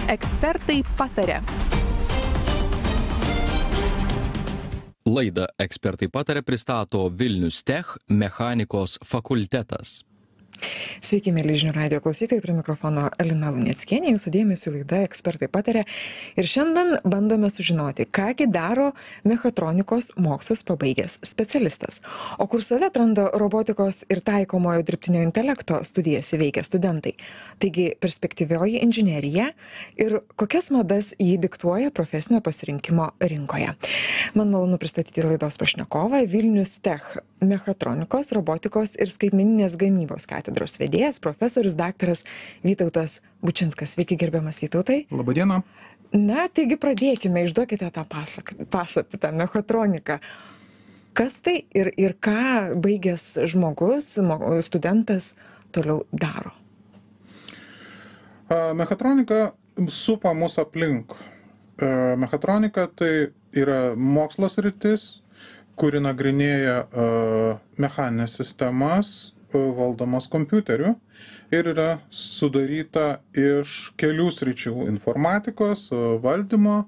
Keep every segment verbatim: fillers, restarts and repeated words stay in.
Ekspertai pataria. Laidą Ekspertai pataria pristato Vilnius Tech mechanikos fakultetas. Sveiki, mėly žinių radijo klausytojai, prie mikrofono Lina Luneckienė, jūsų dėmesio laida Ekspertai pataria. Ir šiandien bandome sužinoti, kągi daro mechatronikos mokslus pabaigęs specialistas. O kur save atranda robotikos ir taikomojo dirbtinio intelekto studijas įveikę studentai. Taigi perspektyvioji inžinerija ir kokias madas jį diktuoja profesinio pasirinkimo rinkoje. Man malonu pristatyti laidos pašnekovą, Vilnius Tech mechatronikos, robotikos ir skaitmeninės gamybos katedros vedėjas, profesorius daktaras Vytautas Bučinskas. Sveiki, gerbiamas Vytautai. Labadiena. Na, taigi pradėkime, išduokite tą paslaptį, tą mechatroniką. Kas tai ir, ir ką baigęs žmogus, studentas toliau daro? Mechatronika supa mus aplink. Mechatronika tai yra mokslo sritis, kuri nagrinėja mechaninės sistemas valdomas kompiuteriu ir yra sudaryta iš kelių sričių – informatikos, valdymo,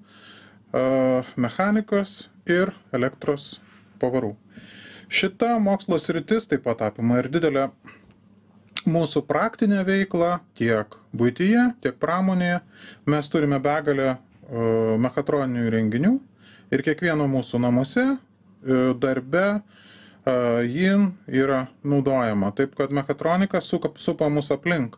mechanikos ir elektros pavarų. Šita mokslo sritis taip pat apima ir didelę mūsų praktinę veiklą tiek buityje, tiek pramonėje. Mes turime begalę mechatroninių įrenginių ir kiekvieno mūsų namuose, darbe, ji yra naudojama. Taip, kad mechatronika supa, supa mus aplink.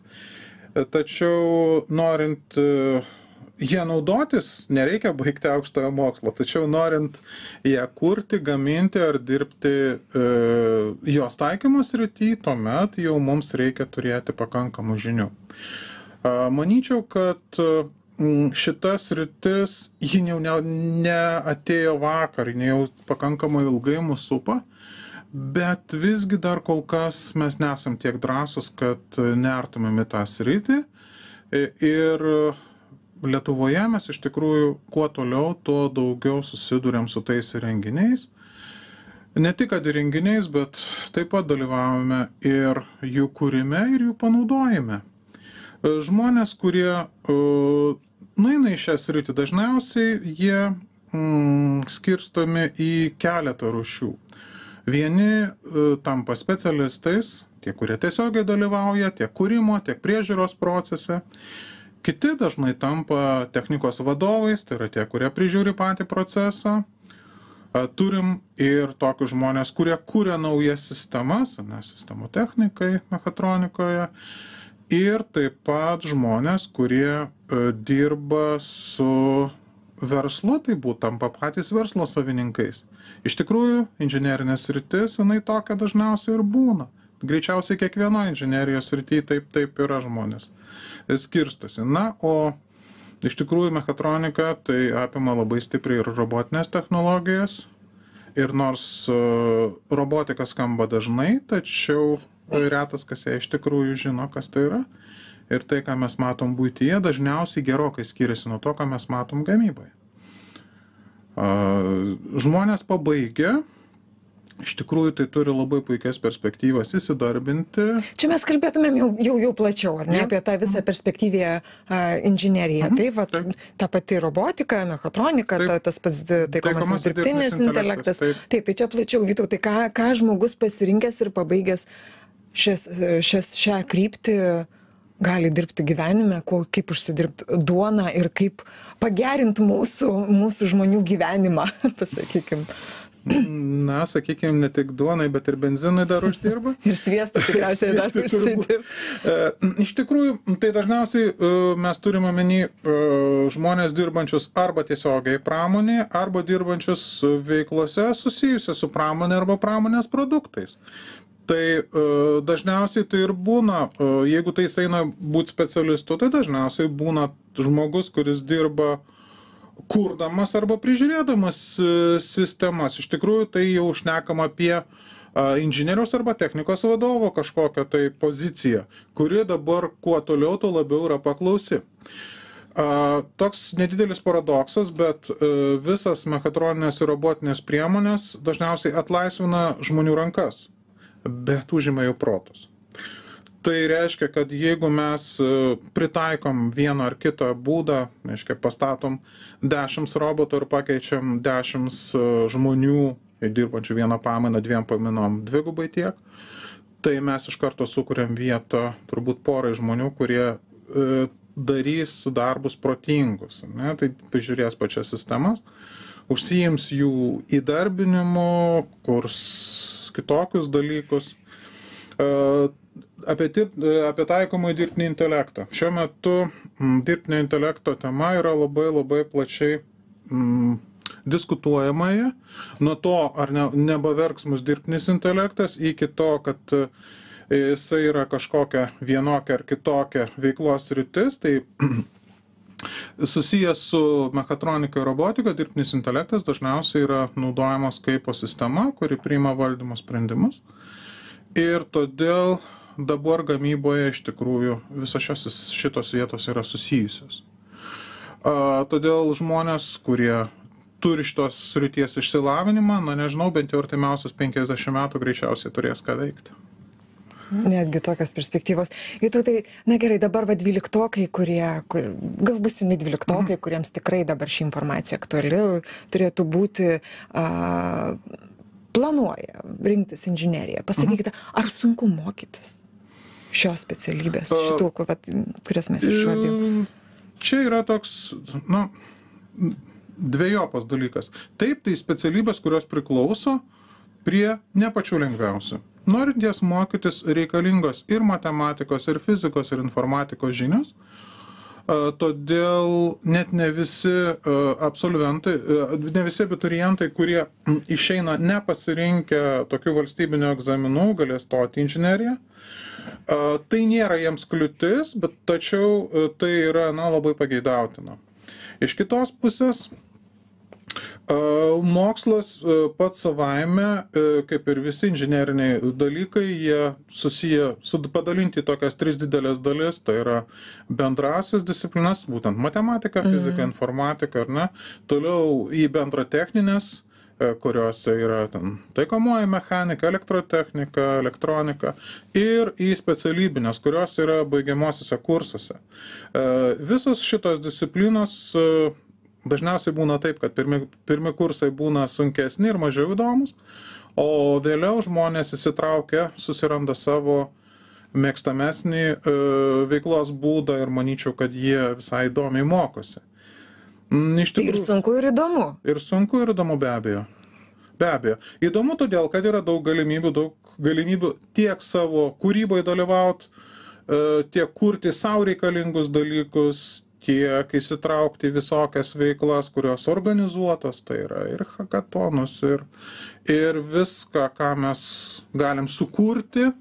Tačiau norint ją naudotis, nereikia baigti aukštojo mokslo. Tačiau norint ją kurti, gaminti ar dirbti e, jos taikymas srity, tuomet jau mums reikia turėti pakankamų žinių. E, manyčiau, kad šita sritis, ji jau neatėjo vakar, ji jau pakankamai ilgai mus supa, bet visgi dar kol kas mes nesam tiek drąsus, kad nertumėm į tą sritį. Ir Lietuvoje mes iš tikrųjų kuo toliau, tuo daugiau susiduriam su tais įrenginiais. Ne tik kad įrenginiais, bet taip pat dalyvavome ir jų kūrime, ir jų panaudojime. Žmonės, kurie nueina į šią sritį, dažniausiai jie mm, skirstomi į keletą rūšių. Vieni e, tampa specialistais, tie, kurie tiesiogiai dalyvauja tiek kūrimo, tiek priežiūros procese. Kiti dažnai tampa technikos vadovais, tai yra tie, kurie prižiūri patį procesą. E, turim ir tokius žmonės, kurie kūrė naujas sistemas, ne, sistemų technikai, mechatronikoje. Ir taip pat žmonės, kurie e, dirba su verslu, tai būt tampa patys verslo savininkais. Iš tikrųjų, inžinerinės sritis, jinai tokia dažniausiai ir būna. Greičiausiai kiekvieno inžinerijos srity taip, taip yra žmonės skirstosi. Na, o iš tikrųjų mechatronika tai apima labai stipriai ir robotinės technologijas. Ir nors e, robotika skamba dažnai, tačiau retas, kas ją iš tikrųjų žino, kas tai yra. Ir tai, ką mes matom buityje, dažniausiai gerokai skiriasi nuo to, ką mes matom gamyboje. Žmonės pabaigę, iš tikrųjų tai turi labai puikias perspektyvas įsidarbinti. Čia mes kalbėtumėm jau, jau, jau plačiau, ar ne, Ja. apie tą visą perspektyvę inžineriją. Mhm. Tai va, Taip. ta pati robotika, mechatronika, Taip. ta, tas pats taikomasis Taikomasis dirbtinis dirbtinis intelektas. intelektas, taip. Taip, tai čia plačiau, Vytautai, ką, ką žmogus pasirinkęs ir pabaigęs šias, šias, šią kryptį gali dirbti gyvenime, ko, kaip užsidirbti duoną ir kaip pagerinti mūsų, mūsų žmonių gyvenimą, pasakykim. Na, sakykime, ne tik duonai, bet ir benzinai dar uždirba. Ir sviestų tikriausiai dar Sviestui turbūt. užsidirba. E, Iš tikrųjų, tai dažniausiai e, mes turime omeny e, žmonės dirbančius arba tiesiogiai pramonėje, arba dirbančius veiklose susijusios su pramonė arba pramonės produktais. Tai e, dažniausiai tai ir būna, e, jeigu tai eina būti specialistu, tai dažniausiai būna žmogus, kuris dirba kurdamas arba prižiūrėdamas sistemas. Iš tikrųjų, tai jau šnekam apie inžinieriaus arba technikos vadovo kažkokią tai poziciją, kuri dabar kuo toliau, tuo labiau yra paklausi. Toks nedidelis paradoksas, bet visas mechatroninės ir robotinės priemonės dažniausiai atlaisvina žmonių rankas, bet užima jų protus. Tai reiškia, kad jeigu mes pritaikom vieną ar kitą būdą, reiškia, pastatom dešimt robotų ir pakeičiam dešimt žmonių, dirbančių vieną pamainą, dviem pamainom dvigubai tiek, tai mes iš karto sukuriam vietą turbūt porai žmonių, kurie e, darys darbus protingus, ne? Tai pažiūrės pačias sistemas, užsiims jų įdarbinimu, kurs kitokius dalykus. E, Apie, apie taikomą dirbtinį intelektą. Šiuo metu m, dirbtinio intelekto tema yra labai labai plačiai m, diskutuojamoje. Nuo to, ar ne, nebeverks mus dirbtinis intelektas, iki to, kad jisai yra kažkokia vienokia ar kitokia veiklos sritis, tai susijęs su mechatronika ir robotika, dirbtinis intelektas dažniausiai yra naudojamas kaip sistema, kuri priima valdymo sprendimus. Ir todėl dabar gamyboje iš tikrųjų visos šios, šitos vietos yra susijusios. A, todėl žmonės, kurie turi šitos srities išsilavinimą, na nežinau, bent jau artimiausius penkiasdešimt metų greičiausiai turės ką veikti. Netgi tokios perspektyvos. Įtų tai, na gerai, dabar va dvyliktokai, kurie, kur, gal busimi dvyliktokai, mhm. kuriems tikrai dabar ši informacija aktuali, turėtų būti... A, planuoja rinktis inžineriją. Pasakykite, ar sunku mokytis šios specialybės, šitų, kurias mes išvardėjome? Čia yra toks, na, dvejopas dalykas. Taip, tai specialybės, kurios priklauso prie ne pačių lengviausių. Norint jas mokytis, reikalingos ir matematikos, ir fizikos, ir informatikos žinios. Todėl net ne visi absolventai, ne visi abiturientai, kurie išeina nepasirinkę tokių valstybinių egzaminų, galės stoti į inžineriją. Tai nėra jiems kliūtis, bet tačiau tai yra, na, labai pageidautina. Iš kitos pusės, mokslas pats savaime, kaip ir visi inžineriniai dalykai, jie susiję, padalinti į tokias tris didelės dalis, tai yra bendrasis disciplinas, būtent matematika, fizika, mm. informatika, ar ne, toliau į bendratechninės, kuriuose yra ten taikomoji mechanika, elektrotechnika, elektronika ir į specialybinės, kurios yra baigiamosiuose kursuose. Visos šitos disciplinos dažniausiai būna taip, kad pirmi, pirmi kursai būna sunkesni ir mažiau įdomus, o vėliau žmonės įsitraukia, susiranda savo mėgstamesnį e, veiklos būdą ir manyčiau, kad jie visai įdomiai mokosi. Iš tikrųjų, ir sunku, ir įdomu. Ir sunku, ir įdomu, be abejo. Be abejo. Įdomu todėl, kad yra daug galimybių, daug galimybių tiek savo kūryboje dalyvauti, e, tiek kurti savo reikalingus dalykus, tiek įsitraukti visokias veiklas, kurios organizuotos, tai yra ir hakatonus, ir, ir viską, ką mes galim sukurti.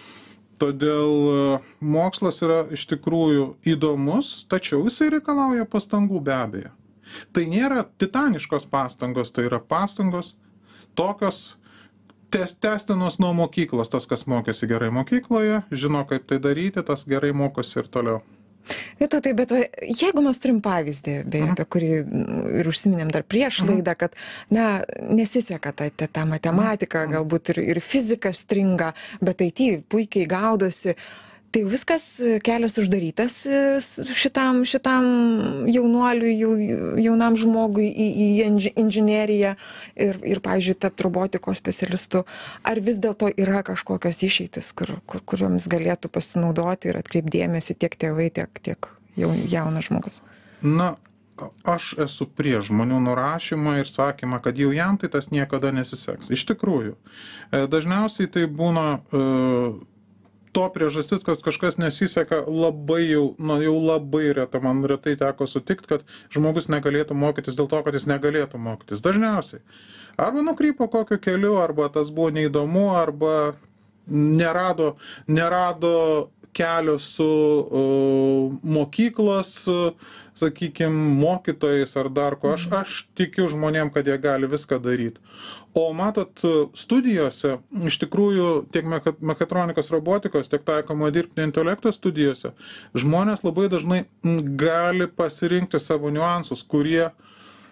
Todėl mokslas yra iš tikrųjų įdomus, tačiau jisai reikalauja pastangų be abejo. Tai nėra titaniškos pastangos, tai yra pastangos tokios tęstinos nuo mokyklos. Tas, kas mokėsi gerai mokykloje, žino, kaip tai daryti, tas gerai mokosi ir toliau. Vytautai, bet jeigu mes turim pavyzdį, beje, apie kurį ir užsiminėm dar prieš laidą, kad, na, nesiseka ta, ta, ta matematika, galbūt ir, ir fizika stringa, bet I T puikiai gaudosi, tai viskas kelias uždarytas šitam, šitam jaunuoliui, jaunam žmogui į, į inžineriją ir, ir, pavyzdžiui, tapti robotikos specialistu. Ar vis dėlto yra kažkokios išeitis, kur, kur, kuriomis galėtų pasinaudoti ir atkreipdėmėsi tiek tėvai, tiek, tiek jaunas žmogus? Na, aš esu prieš žmonių nurašymą ir sakymą, kad jau jam tai tas niekada nesiseks. Iš tikrųjų, dažniausiai tai būna uh, to priežastis, kad kažkas nesiseka labai jau, na, jau labai reta, man retai teko sutikti, kad žmogus negalėtų mokytis dėl to, kad jis negalėtų mokytis. Dažniausiai. Arba nukrypo kokiu keliu, arba tas buvo neįdomu, arba nerado, nerado kelio su uh, mokyklos, uh, sakykime, mokytojais ar dar ko. Aš, aš tikiu žmonėm, kad jie gali viską daryti. O matot, studijose, iš tikrųjų, tiek mechatronikos robotikos, tiek taikomo dirbtinio intelekto studijose, žmonės labai dažnai gali pasirinkti savo niuansus, kurie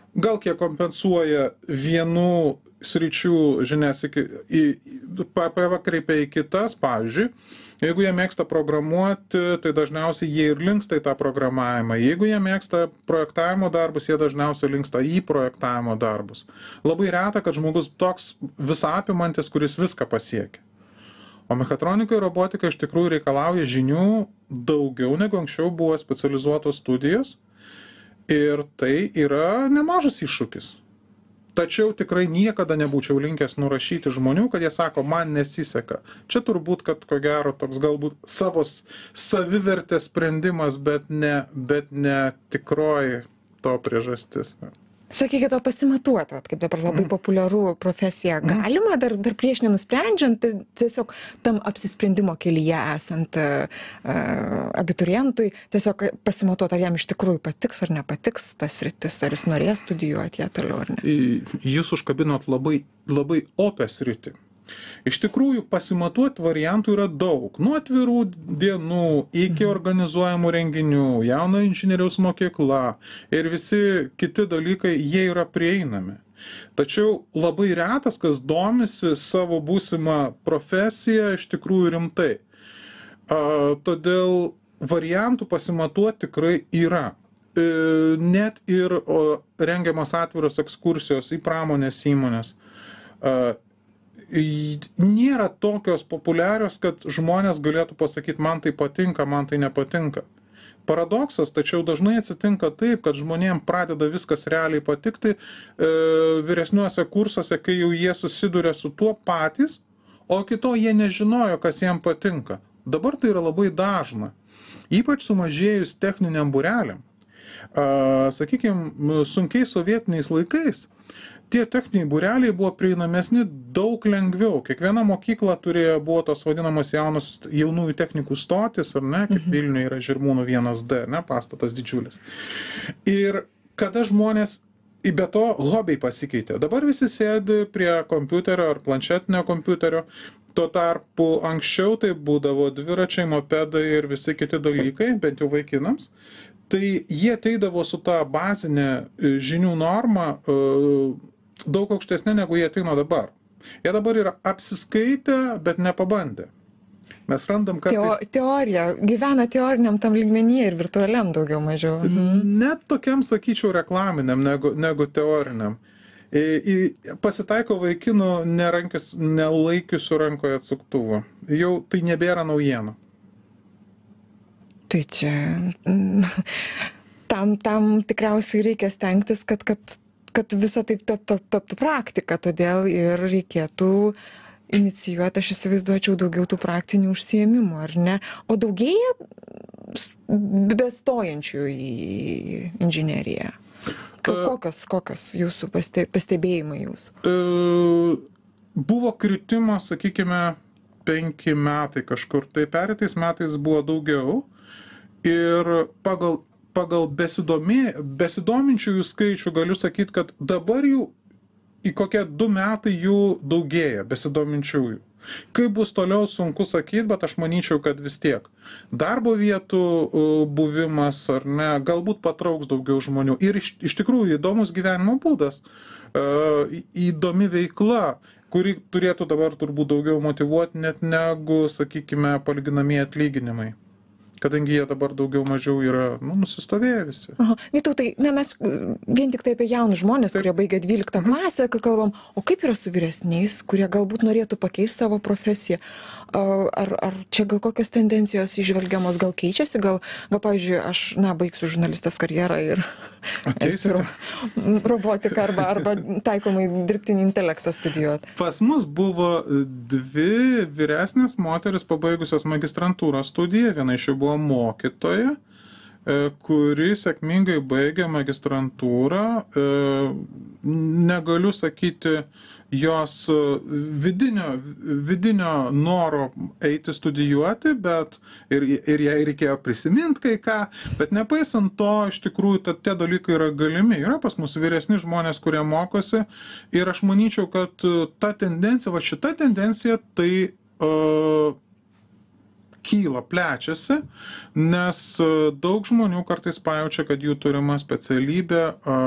gal kiek kompensuoja vienų sričių žinias į, į, pakreipia į kitas, pavyzdžiui, jeigu jie mėgsta programuoti, tai dažniausiai jie ir linksta į tą programavimą. Jeigu jie mėgsta projektavimo darbus, jie dažniausiai linksta į projektavimo darbus. Labai reta, kad žmogus toks visapimantis, kuris viską pasiekia. O mechatronika ir robotika iš tikrųjų reikalauja žinių daugiau negu anksčiau buvo specializuotos studijos. Ir tai yra nemažas iššūkis. Tačiau tikrai niekada nebūčiau linkęs nurašyti žmonių, kad jie sako, man nesiseka. Čia turbūt, kad ko gero toks galbūt savo savivertės sprendimas, bet ne, bet ne tikroji to priežastis. Sakykite, o pasimatuoti, kaip dabar labai mm. populiaru profesija, galima dar, dar prieš nenusprendžiant, tiesiog tam apsisprendimo kelyje esant uh, abiturientui, tiesiog pasimatuoti, ar jam iš tikrųjų patiks ar nepatiks tas sritis, ar jis norės studijuoti ją toliau ar ne. Jūs užkabinot labai, labai opę sritį. Iš tikrųjų, pasimatuoti variantų yra daug. Nuo atvirų dienų iki organizuojamų renginių, jauno inžinieriaus mokykla ir visi kiti dalykai, jie yra prieinami. Tačiau labai retas, kas domisi savo būsimą profesiją iš tikrųjų rimtai. A, todėl variantų pasimatuoti tikrai yra. E, net ir o, rengiamas atviros ekskursijos į pramonės įmonės. A, nėra tokios populiarios, kad žmonės galėtų pasakyti, man tai patinka, man tai nepatinka. Paradoksas, tačiau dažnai atsitinka taip, kad žmonėms pradeda viskas realiai patikti e, vyresniuose kursuose, kai jau jie susiduria su tuo patys, o kito jie nežinojo, kas jiems patinka. Dabar tai yra labai dažna. Ypač sumažėjus techniniam būreliam. Sakykime, sunkiais sovietiniais laikais tie techniniai būreliai buvo prieinamesni daug lengviau. Kiekviena mokykla turėjo, buvo tos vadinamos jaunos, jaunųjų technikų stotis, ar ne, kaip Vilniuje yra Žirmūnų vienas D, ne, pastatas didžiulis. Ir kada žmonės, be to hobiai pasikeitė. Dabar visi sėdi prie kompiuterio ar planšetinio kompiuterio, tuo tarpu anksčiau tai būdavo dviračiai, mopedai ir visi kiti dalykai, bent jau vaikinams. Tai jie ateidavo su tą bazinę žinių normą daug aukštesnė, negu jie ateina dabar. Jie dabar yra apsiskaitę, bet nepabandę. Mes randam, kad... Teo, teorija, gyvena teoriniam tam lygmenyje ir virtualiam daugiau mažiau. Mhm. Net tokiam, sakyčiau, reklaminiam negu, negu teoriniam. I, i, pasitaiko vaikinų nerankius, nelaikiusių rankoje atsuktuvo. Jau tai nebėra naujiena. Tai čia tam, tam tikriausiai reikia stengtis, kad, kad, kad visa taip taptų tap, tap, praktika, todėl ir reikėtų inicijuoti, aš įsivaizduočiau, daugiau tų praktinių užsiėmimų, ar ne? O daugėja bestojančių į inžineriją. Kokios, kokios jūsų pastebėjimai jūsų? Buvo kritimas, sakykime, penki metai kažkur, tai pereitais metais buvo daugiau. Ir pagal, pagal besidomė, besidominčiųjų skaičių galiu sakyti, kad dabar jų į kokie du metai jų daugėja besidominčiųjų. Kaip bus toliau, sunku sakyti, bet aš manyčiau, kad vis tiek darbo vietų buvimas ar ne, galbūt patrauks daugiau žmonių. Ir iš, iš tikrųjų įdomus gyvenimo būdas, įdomi veikla, kuri turėtų dabar turbūt daugiau motyvuoti net negu, sakykime, palyginamieji atlyginimai. Kadangi jie dabar daugiau mažiau yra, nu, nusistovėję visi. Aha. Vytautai, na, mes vien tik tai apie jaunus žmonės, kurie baigia dvyliktą klasę, kai kalbam, o kaip yra su vyresniais, kurie galbūt norėtų pakeisti savo profesiją? Ar, ar čia gal kokios tendencijos įžvelgiamos, gal keičiasi, gal, gal pavyzdžiui, aš, na, baigsiu žurnalistės karjerą ir esu robotiką arba, arba taikomai dirbtinį intelektą studijuoti. Pas mus buvo dvi vyresnės moteris pabaigusios magistrantūros studiją, viena iš jų buvo mokytoja, kuri sėkmingai baigė magistrantūrą. Negaliu sakyti jos vidinio, vidinio noro eiti studijuoti, bet ir, ir jai reikėjo prisiminti kai ką, bet nepaisant to, iš tikrųjų, ta, tie dalykai yra galimi. Yra pas mus vyresni žmonės, kurie mokosi ir aš manyčiau, kad ta tendencija, va šita tendencija, tai uh, kyla, plečiasi, nes daug žmonių kartais pajaučia, kad jų turima specialybė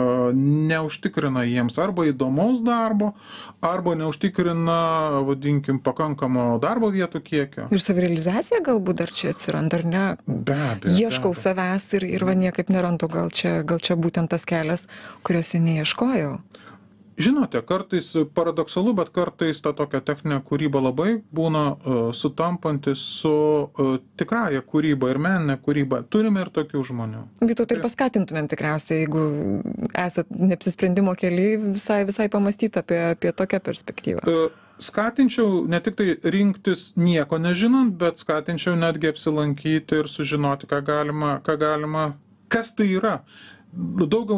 neužtikrina jiems arba įdomaus darbo, arba neužtikrina, vadinkim, pakankamo darbo vietų kiekio. Ir savirealizacija galbūt dar čia atsiranda, ar ne? Be abejo. Ieškau be savęs ir, ir va niekaip nerandu, gal čia, gal čia būtent tas kelias, kurio seniai ieškojau. Žinote, kartais paradoksalu, bet kartais ta tokia techninė kūryba labai būna uh, sutampanti su uh, tikrąja kūryba ir meninė kūryba. Turime ir tokių žmonių. Vytautai, ir paskatintumėm tikriausiai, jeigu esat neapsisprendimo keliai, visai, visai pamastyti apie, apie tokią perspektyvą. Uh, skatinčiau ne tik tai rinktis nieko nežinant, bet skatinčiau netgi apsilankyti ir sužinoti, ką galima, ką galima, kas tai yra. Daug,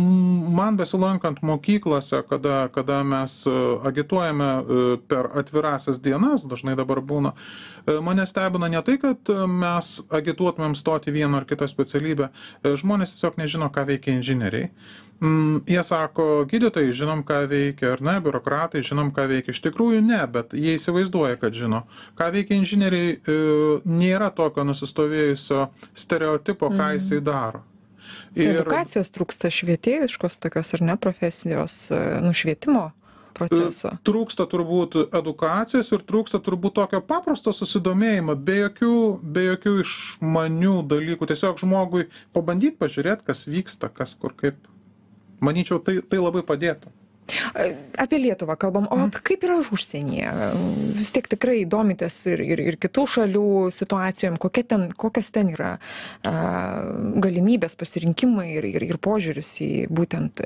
man besilankant mokyklose, kada, kada mes agituojame per atvirasias dienas, dažnai dabar būna, mane stebina ne tai, kad mes agituotumėm stoti vieną ar kitą specialybę, žmonės tiesiog nežino, ką veikia inžinieriai. Jie sako, gydytojai žinom, ką veikia, ar ne, biurokratai žinom, ką veikia. Iš tikrųjų ne, bet jie įsivaizduoja, kad žino. Ką veikia inžinieriai, nėra tokio nusistovėjusio stereotipo, ką jisai daro. Ir edukacijos trūksta švietėjiškos tokios ar ne profesijos nušvietimo proceso. Trūksta turbūt edukacijos ir trūksta turbūt tokio paprasto susidomėjimo, be jokių, be jokių išmanių dalykų. Tiesiog žmogui pabandyti pažiūrėti, kas vyksta, kas kur kaip. Manyčiau, tai, tai labai padėtų. Apie Lietuvą kalbam, o kaip yra užsienyje? Vis tiek tikrai domitės ir, ir, ir kitų šalių situacijom, kokie ten, kokios ten yra a, galimybės, pasirinkimai ir, ir, ir požiūris į būtent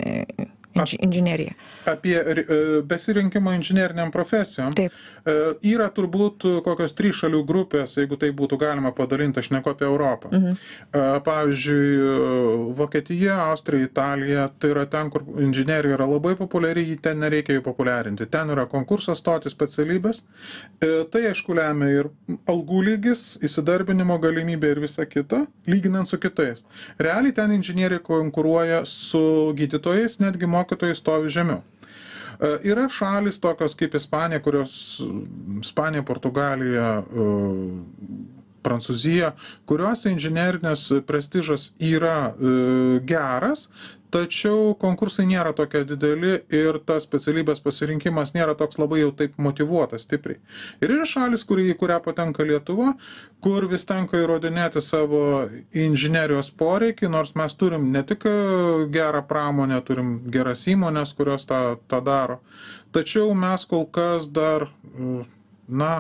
inž, inžineriją. Apie besirinkimą inžineriniam profesijom. Taip. Yra turbūt kokios trys šalių grupės, jeigu tai būtų galima padalinti, aš neku apie Europą. Mhm. Pavyzdžiui, Vokietija, Austrija, Italija, tai yra ten, kur inžinerija yra labai populiari, ten nereikia jų populiarinti. Ten yra konkursas stoti specialybės. Tai aišku lemia ir algų lygis, įsidarbinimo galimybė ir visa kita, lyginant su kitais. Realiai ten inžinieriai konkuruoja su gydytojais, netgi mokytojai stovi žemiau. Yra šalis tokios kaip Ispanija, kurios Ispanija, Portugalija, Prancūzija, kuriuose inžinerinės prestižas yra geras, tačiau konkursai nėra tokie dideli ir tas specialybės pasirinkimas nėra toks labai jau taip motyvuotas stipriai. Ir yra šalis, kuri, į kurią patenka Lietuva, kur vis tenka įrodinėti savo inžinerijos poreikį, nors mes turim ne tik gerą pramonę, turim geras įmonės, kurios tą, tą daro. Tačiau mes kol kas dar, na,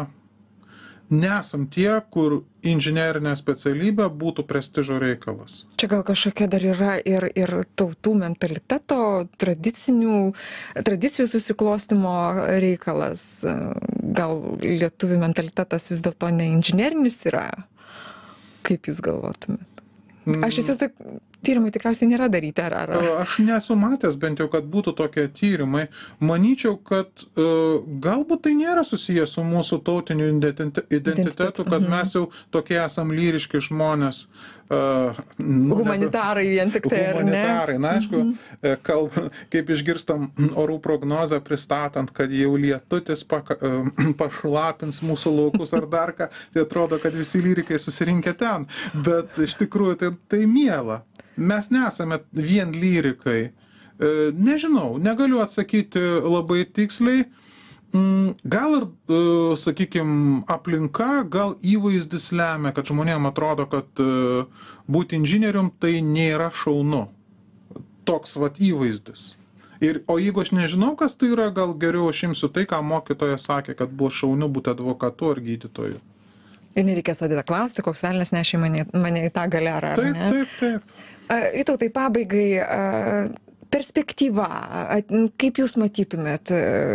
nesam tie, kur inžinerinė specialybė būtų prestižo reikalas. Čia gal kažkokia dar yra ir, ir tautų mentaliteto, tradicinių, tradicijų susiklostimo reikalas. Gal lietuvių mentalitetas vis dėlto ne inžinerinis yra? Kaip jūs galvotumėt? Aš įsivaizduoju, tyrimai tikriausiai nėra daryti, ar, ar... Aš nesu matęs bent jau, kad būtų tokie tyrimai. Manyčiau, kad uh, galbūt tai nėra susijęs su mūsų tautiniu identitetu, kad mes jau tokie esam lyriški žmonės. Uh, humanitarai vien tik tai, ar ne? Humanitarai, na aišku, mm-hmm. kalb, kaip išgirstam orų prognozę pristatant, kad jau lietutis paka, uh, pašlapins mūsų laukus ar dar ką, tai atrodo, kad visi lyrikai susirinkę ten, bet iš tikrųjų tai, tai miela. Mes nesame vien lyrikai. Uh, nežinau, negaliu atsakyti labai tiksliai. Gal ir, sakykime, aplinka, gal įvaizdis lemia, kad žmonėm atrodo, kad būti inžinierium tai nėra šaunu. Toks vat įvaizdis. Ir, o jeigu aš nežinau, kas tai yra, gal geriau aš imsiu tai, ką mokytoja sakė, kad buvo šaunu būti advokatu ar gydytoju. Ir nereikės tada klausti, koks velnias nešė mane, mane į tą galerą. Taip, ne? taip, taip. Vytautai, pabaigai, perspektyva, kaip jūs matytumėt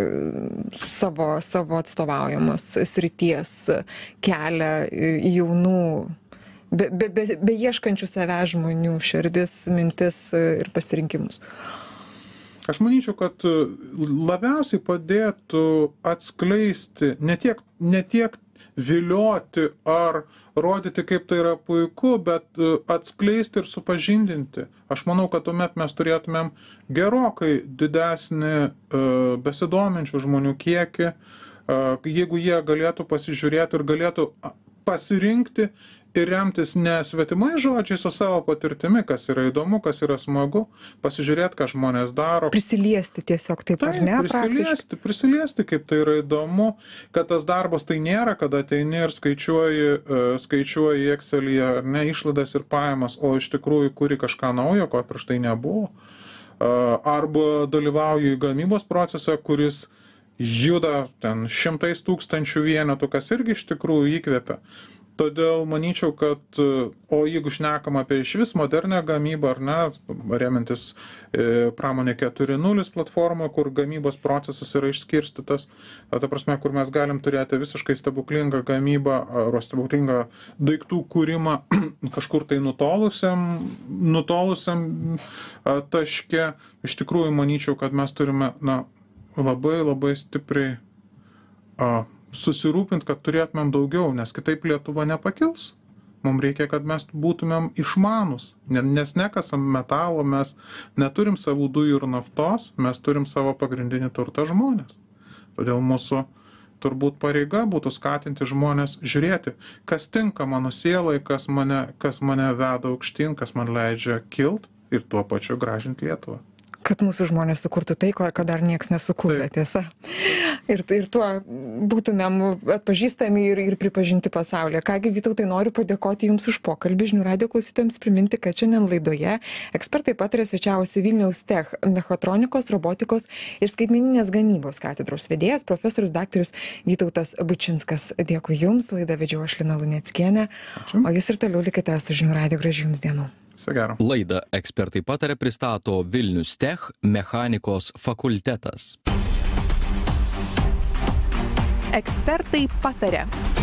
savo, savo atstovaujamos srities kelią jaunų, be, be, be, be ieškančių savęs žmonių širdis, mintis ir pasirinkimus? Aš manyčiau, kad labiausiai padėtų atskleisti, ne tiek, ne tiek vilioti ar rodyti, kaip tai yra puiku, bet atskleisti ir supažindinti. Aš manau, kad tuomet mes turėtumėm gerokai didesnį uh, besidominčių žmonių kiekį, uh, jeigu jie galėtų pasižiūrėti ir galėtų pasirinkti ir remtis ne svetimai žodžiais, o savo patirtimi, kas yra įdomu, kas yra smagu, pasižiūrėti, ką žmonės daro. Prisiliesti tiesiog taip, ar ne? Prisiliesti, prisiliesti, kaip tai yra įdomu, kad tas darbas tai nėra, kada ateini ir skaičiuoji, uh, skaičiuoji Excel'yje, ne, išlaidas ir pajamas, o iš tikrųjų kuri kažką naujo, ko prieš tai nebuvo. Uh, arba dalyvauji gamybos procese, kuris juda ten šimtais tūkstančių vienetų, kas irgi iš tikrųjų įkvepia. Todėl manyčiau, kad, o jeigu šnekam apie išvis modernę gamybą, ar ne, remiantis e, pramonė keturi nulis platformą, kur gamybos procesas yra išskirstytas, ta prasme, kur mes galim turėti visiškai stebuklingą gamybą ar stebuklingą daiktų kūrimą kažkur tai nutolusiam, nutolusiam a, taške, iš tikrųjų manyčiau, kad mes turime na, labai labai stipriai a, susirūpint, kad turėtumėm daugiau, nes kitaip Lietuva nepakils. Mums reikia, kad mes būtumėm išmanus, nes nekasam metalo, mes neturim savų dujų ir naftos, mes turim savo pagrindinį turtą žmonės. Todėl mūsų turbūt pareiga būtų skatinti žmonės žiūrėti, kas tinka mano sielai, kas mane, kas mane veda aukštyn, kas man leidžia kilt ir tuo pačiu gražinti Lietuvą. Kad mūsų žmonės sukurtų tai, ko dar nieks nesukūrė, tiesa. Ir, ir tuo būtumėm atpažįstami ir, ir pripažinti pasaulyje. Kągi, Vytautai, noriu padėkoti Jums už pokalbį. Žinių radijo klausytojams priminti, kad šiandien laidoje ekspertai pataria svečiavosi Vilniaus Tech mechatronikos, robotikos ir skaitmeninės gamybos katedros vedėjas, profesorius daktaras Vytautas Bučinskas. Dėkui Jums, laidą vedžiau aš Lina Luneckienė, o Jūs ir toliau likite su Žinių radijo. Gražių Jums dienų. Laidą ekspertai pataria pristato Vilnius Tech mechanikos fakultetas. Ekspertai pataria.